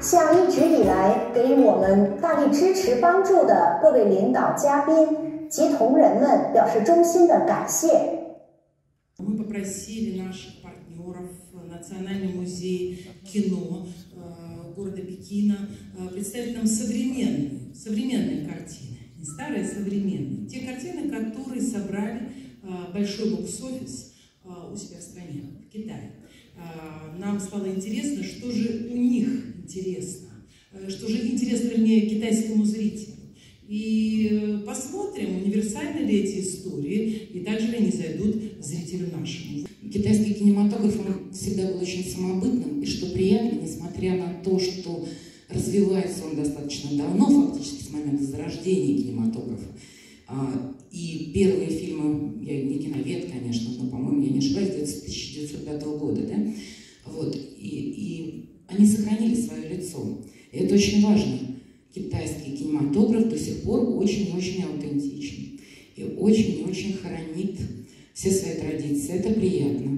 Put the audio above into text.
向一直以来给予我们大力支持帮助的各位领导、嘉宾及同仁们表示衷心的感谢。 Мы попросили наших партнеров, Национальный музей кино города Пекина, представить нам современные картины, не старые, а современные. Те картины, которые собрали большой бокс-офис у себя в стране, в Китае. Нам стало интересно, что же у них интересно, что же интересно, вернее, китайскому зрителю. И посмотрим, универсальны ли эти истории, и также ли они зайдут зрителю нашему. Китайский кинематограф, он всегда был очень самобытным, и что приятно, несмотря на то, что развивается он достаточно давно, фактически с момента зарождения кинематографа. И первые фильмы, я не киновед, конечно, но, по-моему, я не ошибаюсь, 1905 года, да? Вот, и они сохранили свое лицо. И это очень важно. Китайский кинематограф до сих пор очень-очень аутентичен и очень-очень хранит все свои традиции. Это приятно.